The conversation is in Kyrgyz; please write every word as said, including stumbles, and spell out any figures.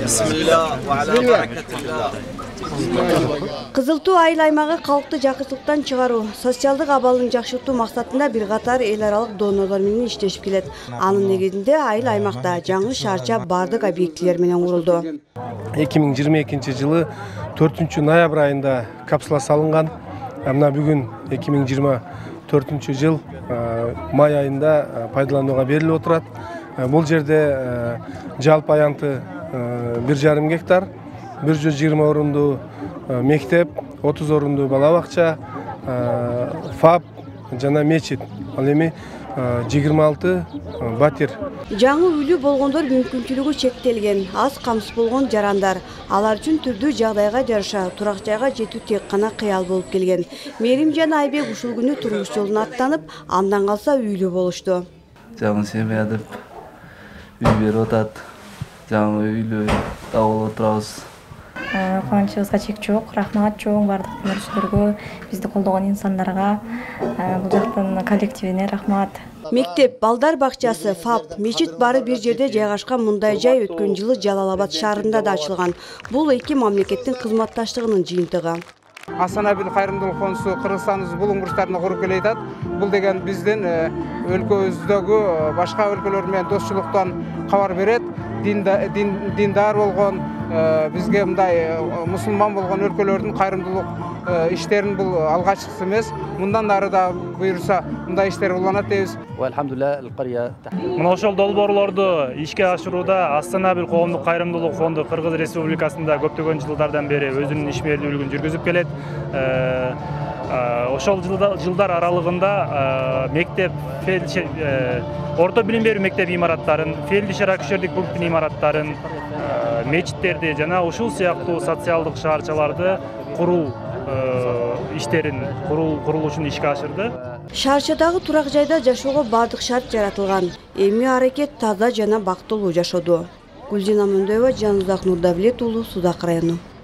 Кызыл Туу айыл аймагы калкты жакыртылыктан чыгаруу, социалдык абалын жакшыртуу максатында бир катар эл аралык донорлор менен иштешип келет. Анын негизинде айыл аймакта жаңы шаарча бардык объектилер менен курулду. эки миң жыйырма экинчи жылы төртүнчү ноябрь айында капсула салынган. Мына бүгүн эки миң жыйырма төртүнчү жыл май айында пайдаланууга берилип отурат. Бул жерде жалпы аянты бир жарым гектар, бир жүз жыйырма орунду мектеп, отуз орунду бала бакча, фап жана мечит, ал эми жыйырма алты батир. Жаңы үйлүү болгондор мүмкүнчүлүгү чектелген, аз камсыз болгон жарандар. Алар үчүн түрдүү жагдайга жараша турак жайга жетүү тек гана кыял болуп келген. Мерим жана Айбек ушул күнү турмуш жолун аттанып, андан калса үйлүү болушту. Жаңы семья деп үй берип атат. Жаңы үйлүү табылып отурабыз. Кубанычыбызга чек жок, рахмат чоң бардык көрүүчүлөргө, бизди колдогон инсандарга, бул жактын коллективине рахмат. Мектеп, балдар бакчасы, фап, мечит бары бир жерде жайгашкан мындай жай өткөн жылы Жалал Абад шаарында да ачылган. Бул эки мамлекеттин кызматташтыгынын жыйынтыгы. Астана Абил Кайрымдуулук фондусу Кыргызстандын бул уңгурчтарына куруп келет. Бул деген биздин өлкөбүздөгү башка өлкөлөр менен достчулуктан кабар берет. Диндар болгон, бизге мындай мусулман болгон өлкөлөрдүн кайрымдуулук иштерин бул алгачкысы эмес. Мындан ары да буйруса мындай иштер уланат дейбиз. Мына ошол долбоорлорду ишке ашырууда Астана Абил коомдук кайрымдуулук фонду Кыргыз Республикасында көптөгөн жылдардан бери өзүнүн ишмерлүүлүгүн жүргүзүп келет. Ошол жылдар аралыгында мектеп, орто билим берүү мектеп имараттарын, фельдшер акушерлик пункттин имараттарын, мечиттерди жана ушул сыяктуу социалдык шаарчаларды куруу иштерин курулушун ишке ашырды. Шаарчадагы турак жайда жашоого бардык шарт жаратылган. Эми аракет таза жана бактылуу жашоодо. Гүлзина Мөндөева, Жанузак Нурдавлет уулу, Судак району.